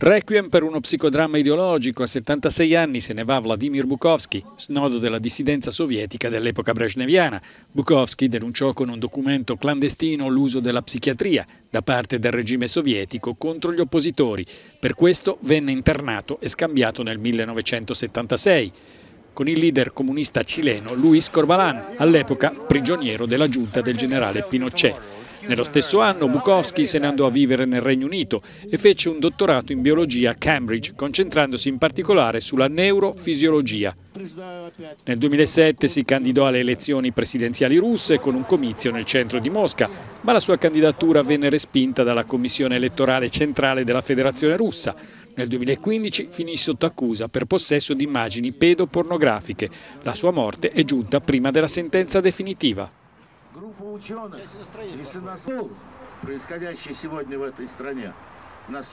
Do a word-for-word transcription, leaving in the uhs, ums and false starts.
Requiem per uno psicodramma ideologico. A settantasei anni se ne va Vladimir Bukovskij, snodo della dissidenza sovietica dell'epoca brezhneviana. Bukovskij denunciò con un documento clandestino l'uso della psichiatria da parte del regime sovietico contro gli oppositori. Per questo venne internato e scambiato nel millenovecentosettantasei con il leader comunista cileno Luis Corbalán, all'epoca prigioniero della giunta del generale Pinochet. Nello stesso anno Bukovskij se ne andò a vivere nel Regno Unito e fece un dottorato in biologia a Cambridge, concentrandosi in particolare sulla neurofisiologia. Nel duemilasette si candidò alle elezioni presidenziali russe con un comizio nel centro di Mosca, ma la sua candidatura venne respinta dalla Commissione elettorale centrale della Federazione Russa. Nel duemilaquindici finì sotto accusa per possesso di immagini pedopornografiche. La sua morte è giunta prima della sentenza definitiva. Группа ученых решена, происходящее сегодня в этой стране,